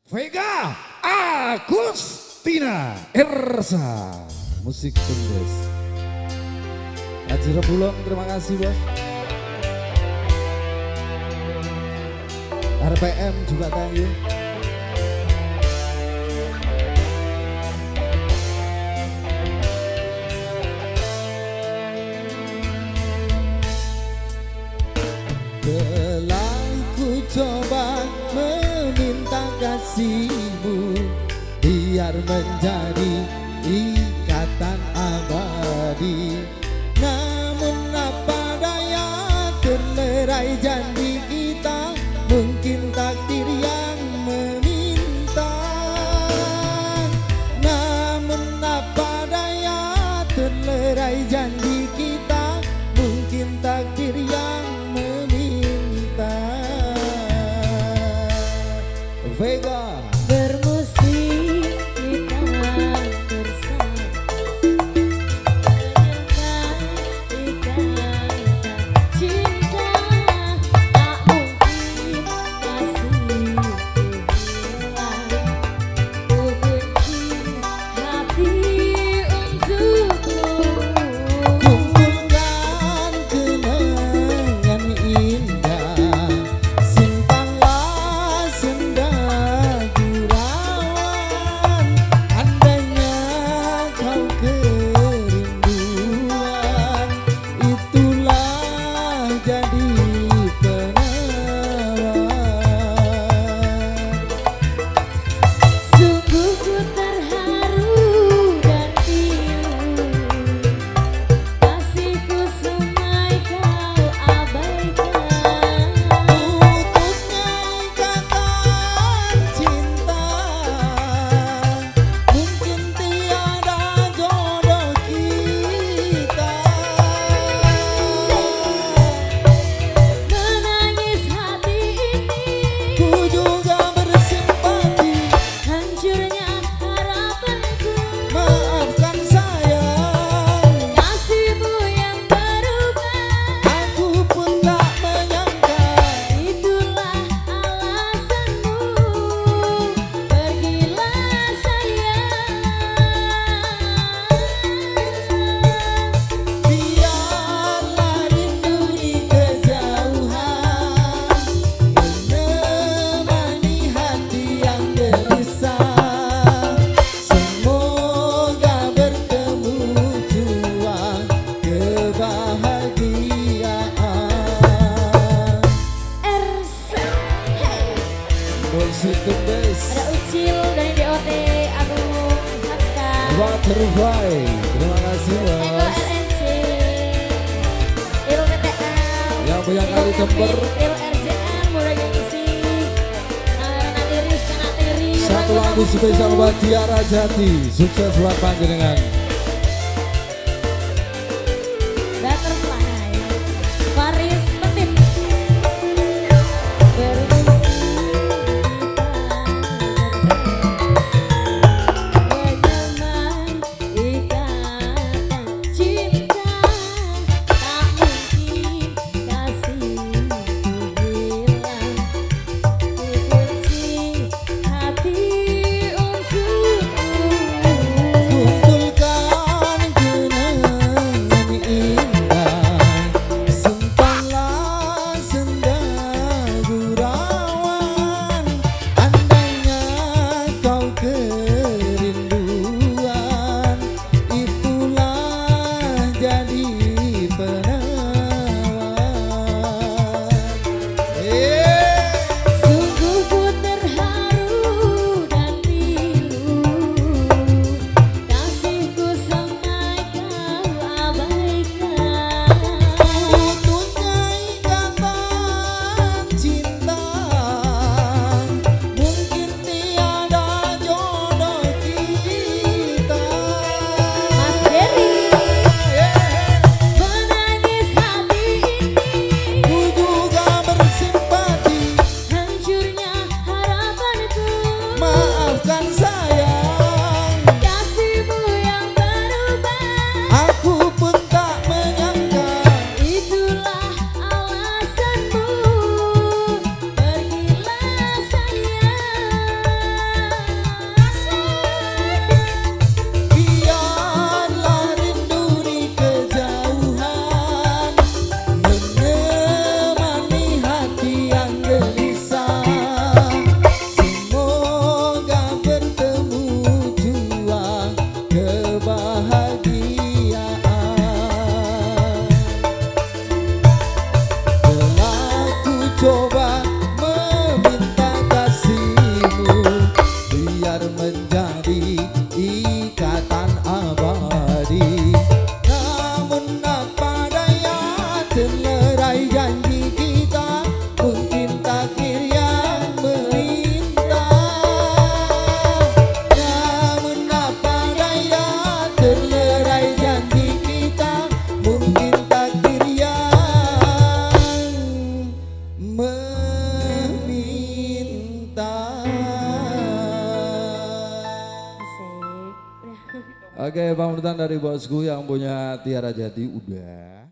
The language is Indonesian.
Vega Agustina Ersa musik tulis. Haji Rebulong, terima kasih bos. RPM juga thank you. Telah ku coba meminta kasihmu biar menjadi ikatan abadi, namun apa daya terlerai janji kita, mungkin takdir yang meminta. Namun apa daya terlerai janji kita, mungkin takdir yang meminta. Vega bermusik kita bersama, menyembah ikatan cinta, tak mungkin kasih hilang. Ku benci hati untukmu. kumpulkan kenangan indah, simpanlah senda gurauan, andainya kau kerinduan, itulah jadi penawar. Sungguh ku terharu dan pilu, kasihku semai kau abaikan. Putusnya ikatan cinta, mungkin tiada jodoh kita. Menangis hati ini, Ku juga bersimpati, hancurnya harapanku. maafkan sayang, Kasihmu yang berubah, aku pun tak menyangka. itulah alasanmu. Pergilah sayang. Biarlah rindu di kejauhan menemani hati yang gelisah. Semoga bertemu jua kebahagiaan. Ersa, hey. Musik tulis Ada Ucil dari DOT Agung Hakka. Butterfly, terima kasih Ego bos. RNC, Irul TTL, Yang punya kali temper Irul RJN, Murah Gengsi, Nana Tiris, Kana Tiris. satu lagu spesial buat Tiara Jati, sukses buat panjenengan. Butterfly, Faris Petit. Menyembah ikatan cinta, tak mungkin kasihku hilang. Ku benci hati untukmu. Kumpulkan Oke, pamungkutan dari bosku yang punya Tiara Jati udah.